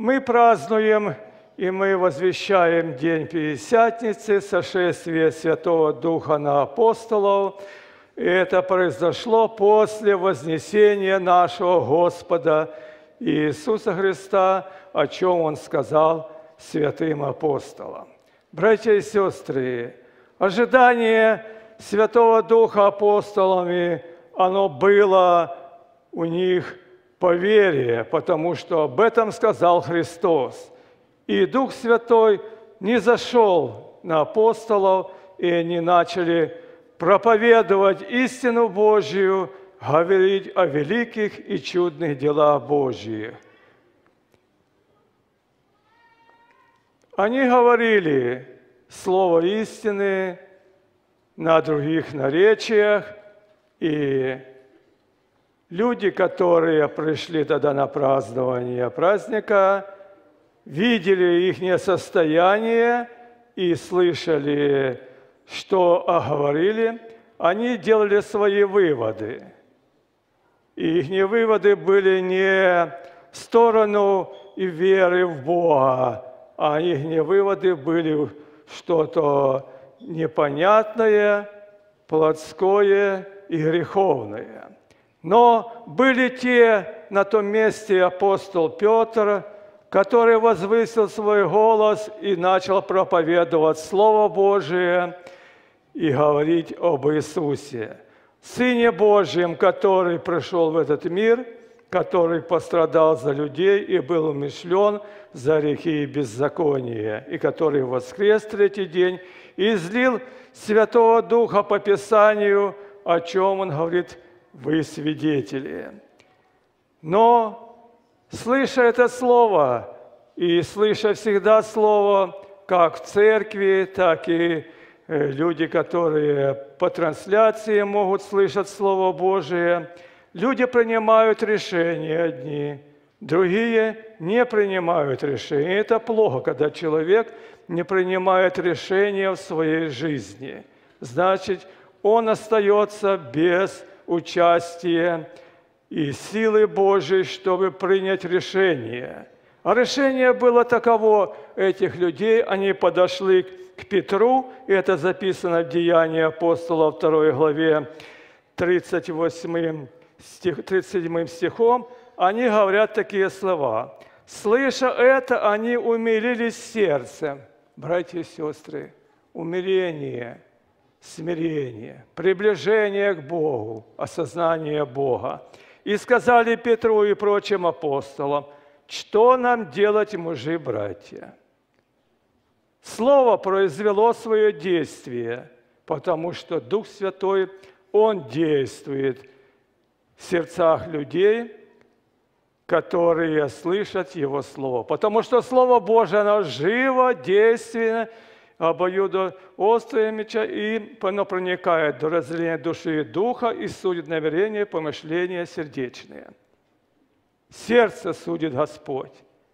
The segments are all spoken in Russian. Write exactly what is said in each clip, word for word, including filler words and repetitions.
Мы празднуем и мы возвещаем День Пятидесятницы, сошествие Святого Духа на апостолов. И это произошло после вознесения нашего Господа Иисуса Христа, о чем Он сказал святым апостолам. Братья и сестры, ожидание Святого Духа апостолами, оно было у них по вере, потому что об этом сказал Христос. И Дух Святой не зашел на апостолов, и они начали проповедовать истину Божию, говорить о великих и чудных делах Божьих. Они говорили слово истины на других наречиях, и люди, которые пришли тогда на празднование праздника, видели их состояние и слышали, что оговорили, они делали свои выводы. И их выводы были не в сторону и веры в Бога, а их выводы были что-то непонятное, плотское и греховное. Но были те на том месте апостол Петр, который возвысил свой голос и начал проповедовать Слово Божие и говорить об Иисусе, Сыне Божьем, который пришел в этот мир, который пострадал за людей и был умершлен за грехи и беззакония, и который воскрес в третий день и излил Святого Духа по Писанию, о чем Он говорит: «Вы свидетели». Но слыша это слово, и слыша всегда слово, как в церкви, так и люди, которые по трансляции могут слышать Слово Божие, люди принимают решения одни, другие не принимают решения. Это плохо, когда человек не принимает решения в своей жизни. Значит, он остается без участия и силы Божией, чтобы принять решение. А решение было таково этих людей. Они подошли к Петру, и это записано в Деянии апостолов второй главе тридцать восьмым стих, тридцать седьмым стихом. Они говорят такие слова. «Слыша это, они умилились сердцем». Братья и сестры, умиление, смирение, приближение к Богу, осознание Бога. И сказали Петру и прочим апостолам: «Что нам делать, мужи, братья?» Слово произвело свое действие, потому что Дух Святой, Он действует в сердцах людей, которые слышат Его Слово. Потому что Слово Божие, оно живо, действенно, обоюдоострое меча, и оно проникает до разделения души и духа и судит намерения, помышления сердечные. Сердце судит Господь,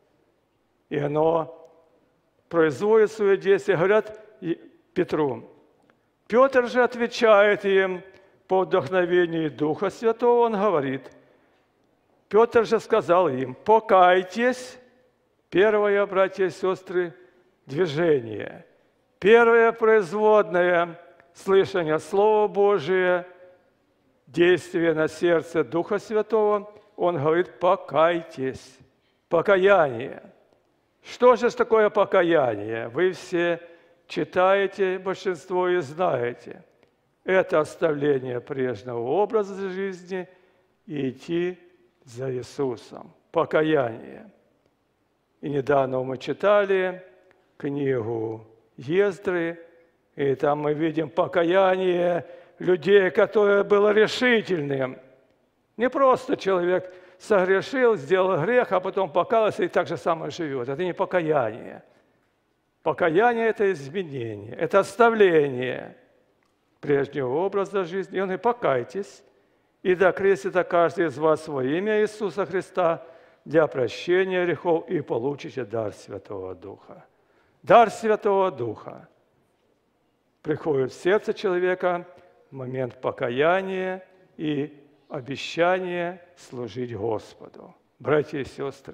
и оно производит свое действие. Говорят Петру. Петр же отвечает им по вдохновению Духа Святого, он говорит. Петр же сказал им: покайтесь. Первое, братья и сестры, движение. Первое производное слышание Слова Божия, действие на сердце Духа Святого. Он говорит: покайтесь. Покаяние. Что же такое покаяние? Вы все читаете, большинство и знаете. Это оставление прежнего образа жизни и идти за Иисусом. Покаяние. И недавно мы читали книгу Ездры, и там мы видим покаяние людей, которое было решительным. Не просто человек согрешил, сделал грех, а потом покаялся и так же самое живет. Это не покаяние. Покаяние – это изменение, это оставление прежнего образа жизни. И он говорит: покайтесь, и да крестится каждый из вас во имя Иисуса Христа для прощения грехов, и получите дар Святого Духа. Дар Святого Духа приходит в сердце человека в момент покаяния и обещание служить Господу. Братья и сестры,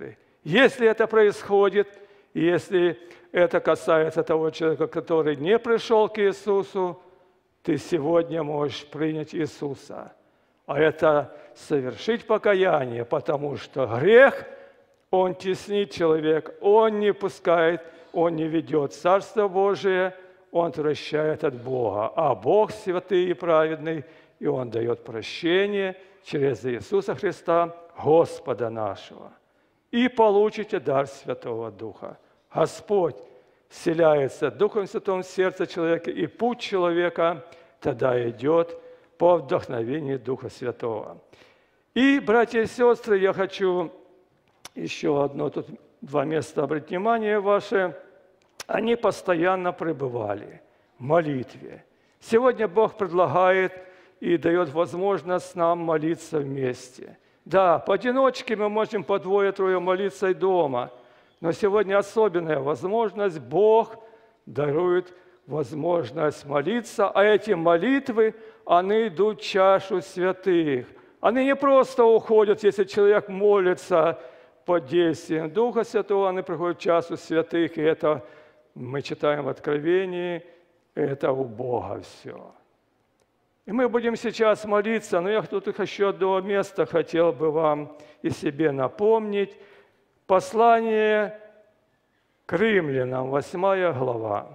Если это происходит, если это касается того человека, который не пришел к Иисусу, ты сегодня можешь принять Иисуса. А это совершить покаяние, потому что грех, он теснит человека, он не пускает, он не ведет Царство Божие, он отвращает от Бога. А Бог святый и праведный, и Он дает прощение через Иисуса Христа, Господа нашего. И получите дар Святого Духа. Господь вселяется Духом Святым в сердце человека, и путь человека тогда идет по вдохновению Духа Святого. И, братья и сестры, я хочу еще одно, тут два места обратить внимание ваше. Они постоянно пребывали в молитве. Сегодня Бог предлагает и дает возможность нам молиться вместе. Да, поодиночке мы можем по двое-трое молиться и дома, но сегодня особенная возможность. Бог дарует возможность молиться, а эти молитвы, они идут в чашу святых. Они не просто уходят, если человек молится под действием Духа Святого, они приходят в чашу святых, и это мы читаем в Откровении, это у Бога все. И мы будем сейчас молиться, но я тут еще одно место хотел бы вам и себе напомнить. Послание к римлянам, восьмая глава.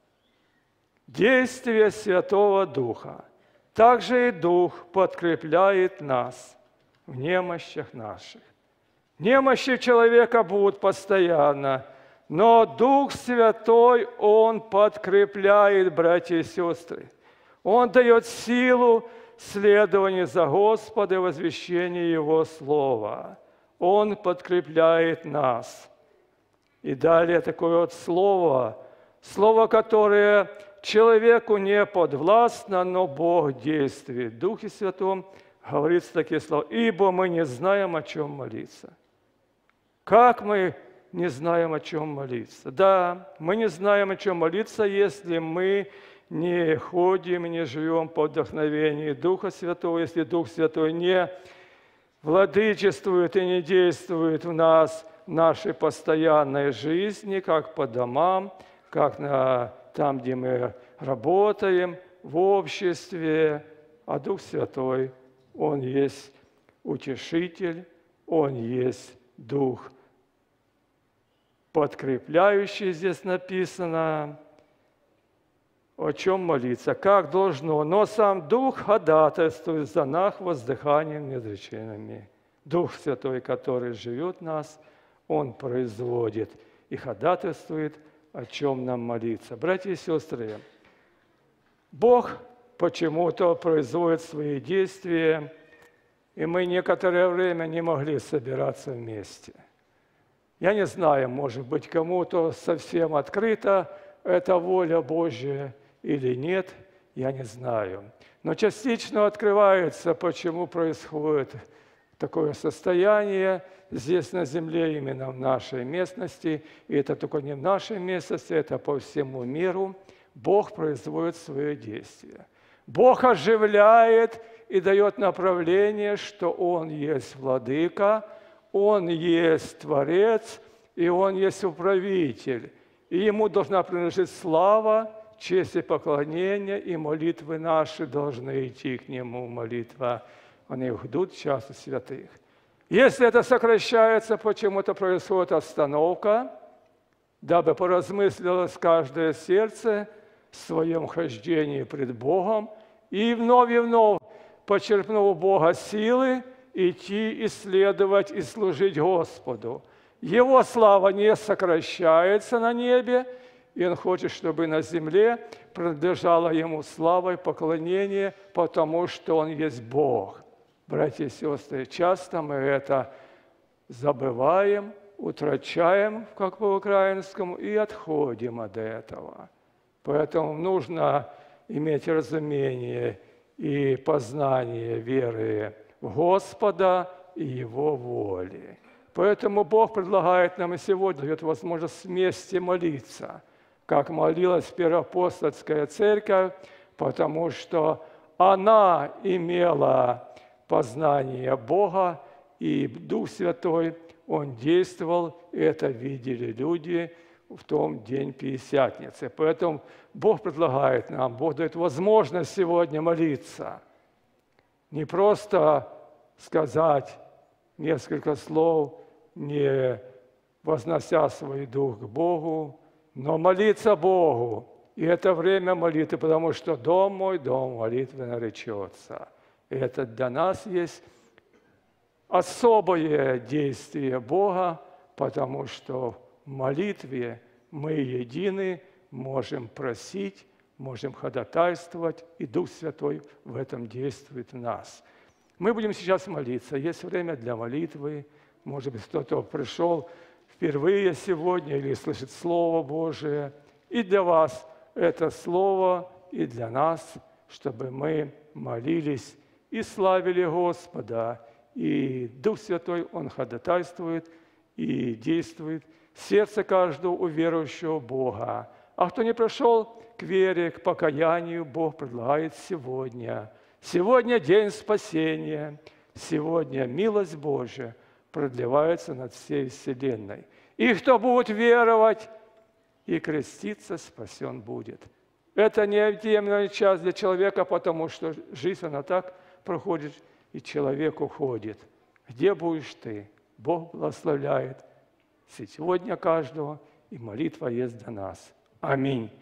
Действие Святого Духа. Также и Дух подкрепляет нас в немощах наших. Немощи человека будут постоянно, но Дух Святой, Он подкрепляет, братья и сестры. Он дает силу следования за Господом и возвещения Его Слова. Он подкрепляет нас. И далее такое вот слово, слово, которое человеку не подвластно, но Бог действует. В Духе Святом говорится такие слова. «Ибо мы не знаем, о чем молиться». Как мы не знаем, о чем молиться? Да, мы не знаем, о чем молиться, если мы не ходим и не живем по вдохновению Духа Святого, если Дух Святой не владычествует и не действует в нас, в нашей постоянной жизни, как по домам, как на, там, где мы работаем, в обществе. А Дух Святой, Он есть утешитель, Он есть Дух подкрепляющий, здесь написано, о чем молиться, как должно. Но сам Дух ходатайствует за нас воздыханием неизреченными. Дух Святой, который живет в нас, Он производит и ходатайствует, о чем нам молиться. Братья и сестры, Бог почему-то производит свои действия, и мы некоторое время не могли собираться вместе. Я не знаю, может быть, кому-то совсем открыта эта воля Божья или нет, я не знаю. Но частично открывается, почему происходит такое состояние здесь на земле, именно в нашей местности. И это только не в нашей местности, это по всему миру. Бог производит свои действия. Бог оживляет и дает направление, что Он есть Владыка, Он есть Творец, и Он есть Управитель. И Ему должна принадлежать слава, честь и поклонение, и молитвы наши должны идти к Нему, молитва. Они идут в чашу святых. Если это сокращается, почему-то происходит остановка, дабы поразмыслилось каждое сердце в своем хождении пред Богом, и вновь и вновь, почерпнув у Бога силы, идти, исследовать и служить Господу. Его слава не сокращается на небе, и Он хочет, чтобы на земле принадлежала Ему слава и поклонение, потому что Он есть Бог. Братья и сестры, часто мы это забываем, утрачаем, как по-украинскому, и отходим от этого. Поэтому нужно иметь разумение и познание веры в Господа и Его воли. Поэтому Бог предлагает нам и сегодня, дает возможность вместе молиться, как молилась Первоапостольская церковь, потому что она имела познание Бога, и Дух Святой Он действовал, и это видели люди в том день Пятидесятницы. Поэтому Бог предлагает нам, Бог дает возможность сегодня молиться. Не просто сказать несколько слов, не вознося свой дух к Богу, но молиться Богу. И это время молитвы, потому что дом мой, дом молитвы наречется. И это для нас есть особое действие Бога, потому что в молитве мы едины, можем просить, можем ходатайствовать, и Дух Святой в этом действует в нас. Мы будем сейчас молиться. Есть время для молитвы. Может быть, кто-то пришел впервые сегодня или слышит Слово Божие. И для вас это Слово, и для нас, чтобы мы молились и славили Господа. И Дух Святой, Он ходатайствует и действует в сердце каждого уверующего Бога. А кто не пришел к вере, к покаянию, Бог предлагает сегодня. Сегодня день спасения, сегодня милость Божия продлевается над всей вселенной. И кто будет веровать и креститься, спасен будет. Это неотъемлемый час для человека, потому что жизнь, она так проходит, и человек уходит. Где будешь ты? Бог благословляет сегодня каждого, и молитва есть для нас. Аминь.